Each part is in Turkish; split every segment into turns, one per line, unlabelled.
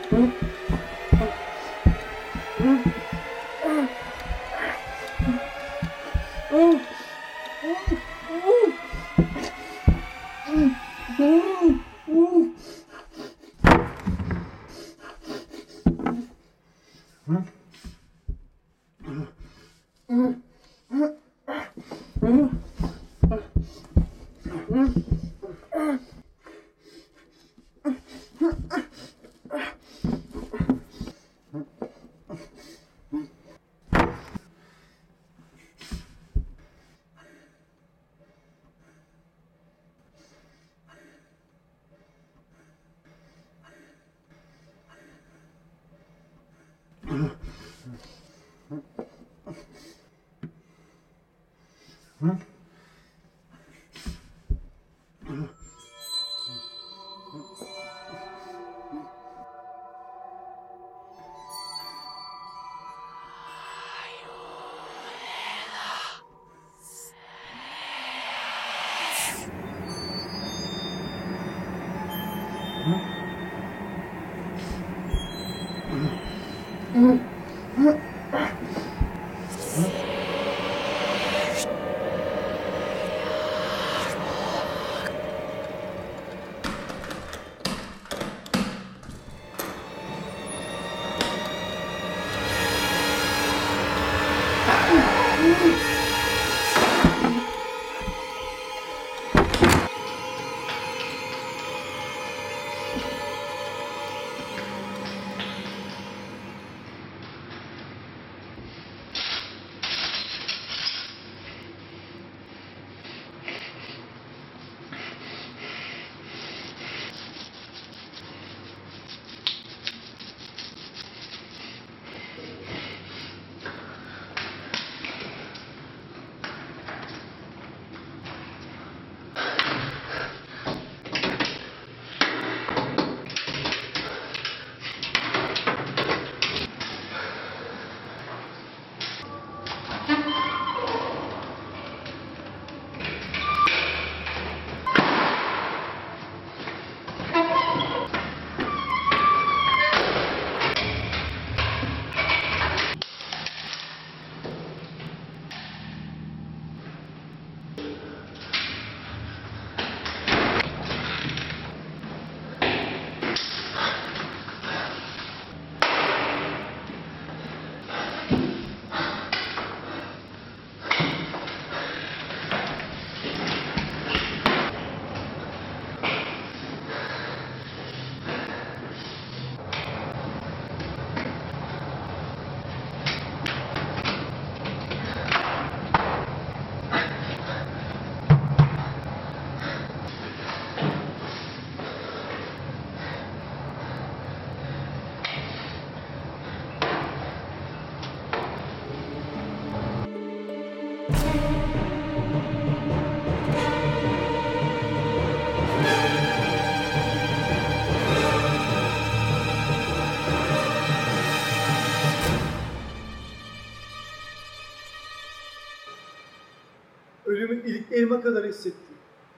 Ölümün iliklerime kadar hissettim.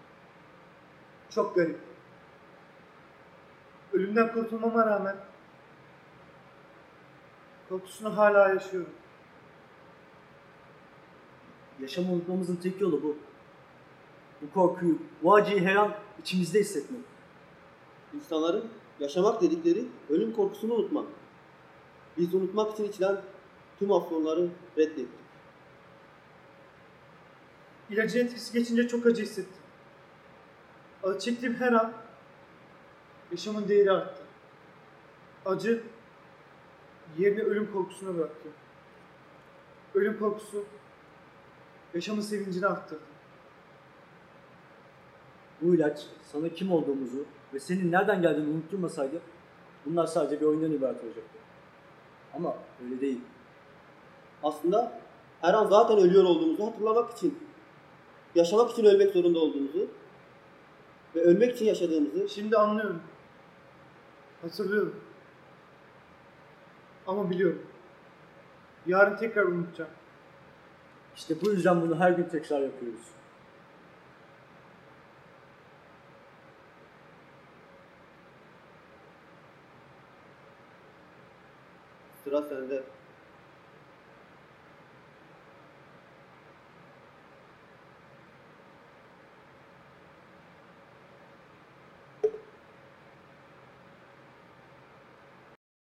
Çok garip. Ölümden kurtulmama rağmen korkusunu hala yaşıyorum.
Yaşamı unutmamızın tek yolu bu. Bu korkuyu, bu acıyı her an içimizde hissetmek.
İnsanların yaşamak dedikleri ölüm korkusunu unutmak. Biz unutmak için içilen tüm afyonları reddettik.
İlacın etkisi geçince çok acı hissettim. Acı çektiğim her an yaşamın değeri arttı. Acı yerini ölüm korkusuna bıraktı. Ölüm korkusu yaşamın sevincini arttırdı.
Bu ilaç sana kim olduğumuzu ve senin nereden geldiğini unutturmasaydı bunlar sadece bir oyundan ibaret olacaktı. Ama öyle değil.
Aslında her an zaten ölüyor olduğumuzu hatırlamak için, yaşamak için ölmek zorunda olduğumuzu ve ölmek için yaşadığımızı
Şimdi anlıyorum. Hatırlıyorum. Ama biliyorum. Yarın tekrar unutacağım.
İşte bu yüzden bunu her gün tekrar yapıyoruz.
Sıra sende.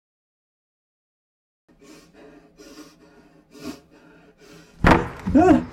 Heh!